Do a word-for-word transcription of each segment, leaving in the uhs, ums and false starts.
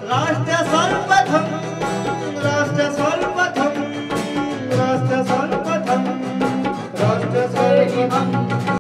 राष्ट्र सर्वप्रथम राष्ट्र सर्वप्रथम राष्ट्र सर्वप्रथम राष्ट्र सर्वप्रथम।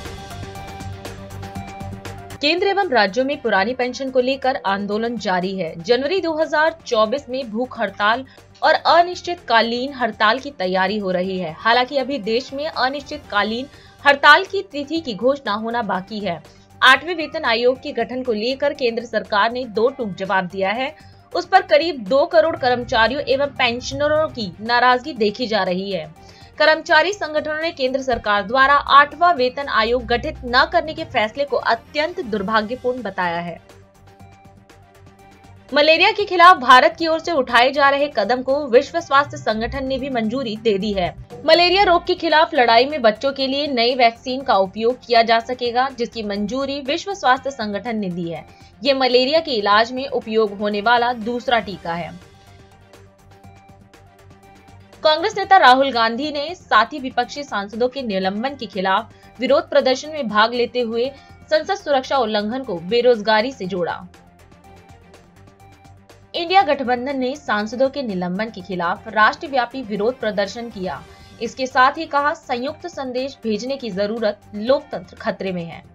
केंद्र एवं राज्यों में पुरानी पेंशन को लेकर आंदोलन जारी है। जनवरी दो हज़ार चौबीस में भूख हड़ताल और अनिश्चितकालीन हड़ताल की तैयारी हो रही है। हालांकि अभी देश में अनिश्चितकालीन हड़ताल की तिथि की घोषणा होना बाकी है। आठवें वेतन आयोग के गठन को लेकर केंद्र सरकार ने दो टूक जवाब दिया है। उस पर करीब दो करोड़ कर्मचारियों एवं पेंशनरों की नाराजगी देखी जा रही है। कर्मचारी संगठनों ने केंद्र सरकार द्वारा आठवां वेतन आयोग गठित न करने के फैसले को अत्यंत दुर्भाग्यपूर्ण बताया है। मलेरिया के खिलाफ भारत की ओर से उठाए जा रहे कदम को विश्व स्वास्थ्य संगठन ने भी मंजूरी दे दी है। मलेरिया रोग के खिलाफ लड़ाई में बच्चों के लिए नई वैक्सीन का उपयोग किया जा सकेगा, जिसकी मंजूरी विश्व स्वास्थ्य संगठन ने दी है। ये मलेरिया के इलाज में उपयोग होने वाला दूसरा टीका है। कांग्रेस नेता राहुल गांधी ने साथी विपक्षी सांसदों के निलंबन के खिलाफ विरोध प्रदर्शन में भाग लेते हुए संसद सुरक्षा उल्लंघन को बेरोजगारी से जोड़ा। इंडिया गठबंधन ने सांसदों के निलंबन के खिलाफ राष्ट्रव्यापी विरोध प्रदर्शन किया। इसके साथ ही कहा, संयुक्त संदेश भेजने की जरूरत, लोकतंत्र खतरे में है।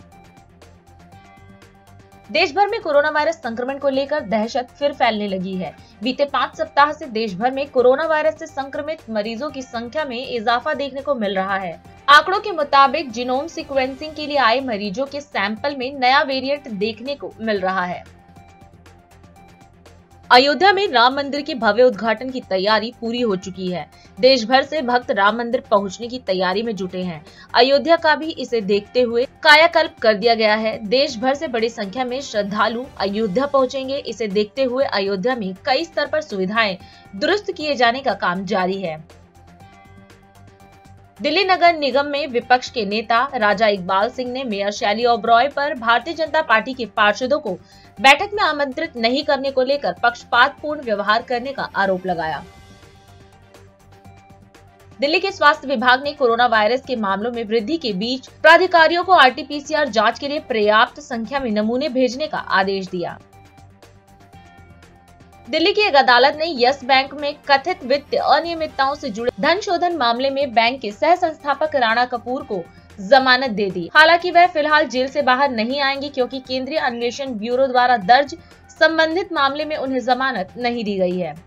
देश भर में कोरोना वायरस संक्रमण को लेकर दहशत फिर फैलने लगी है। बीते पाँच सप्ताह से देश भर में कोरोना वायरस से संक्रमित मरीजों की संख्या में इजाफा देखने को मिल रहा है। आंकड़ों के मुताबिक जीनोम सीक्वेंसिंग के लिए आए मरीजों के सैंपल में नया वेरिएंट देखने को मिल रहा है। अयोध्या में राम मंदिर के भव्य उद्घाटन की तैयारी पूरी हो चुकी है। देश भर से भक्त राम मंदिर पहुंचने की तैयारी में जुटे हैं। अयोध्या का भी इसे देखते हुए कायाकल्प कर दिया गया है। देश भर से बड़ी संख्या में श्रद्धालु अयोध्या पहुंचेंगे। इसे देखते हुए अयोध्या में कई स्तर पर सुविधाएं दुरुस्त किए जाने का काम जारी है। दिल्ली नगर निगम में विपक्ष के नेता राजा इकबाल सिंह ने मेयर शैली ओबरॉय पर भारतीय जनता पार्टी के पार्षदों को बैठक में आमंत्रित नहीं करने को लेकर पक्षपातपूर्ण व्यवहार करने का आरोप लगाया। दिल्ली के स्वास्थ्य विभाग ने कोरोना वायरस के मामलों में वृद्धि के बीच प्राधिकारियों को R T P C R जांच के लिए पर्याप्त संख्या में नमूने भेजने का आदेश दिया। दिल्ली की एक अदालत ने यस बैंक में कथित वित्तीय अनियमितताओं से जुड़े धन शोधन मामले में बैंक के सह संस्थापक राणा कपूर को जमानत दे दी। हालांकि वह फिलहाल जेल से बाहर नहीं आएंगे, क्योंकि केंद्रीय अन्वेषण ब्यूरो द्वारा दर्ज संबंधित मामले में उन्हें जमानत नहीं दी गई है।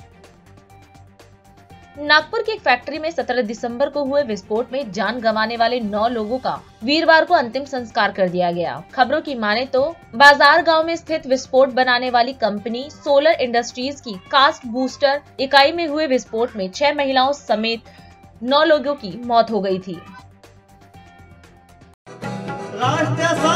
नागपुर की एक फैक्ट्री में सत्रह दिसंबर को हुए विस्फोट में जान गंवाने वाले नौ लोगों का वीरवार को अंतिम संस्कार कर दिया गया। खबरों की माने तो बाजार गांव में स्थित विस्फोट बनाने वाली कंपनी सोलर इंडस्ट्रीज की कास्ट बूस्टर इकाई में हुए विस्फोट में छह महिलाओं समेत नौ लोगों की मौत हो गई थी। राष्ट्र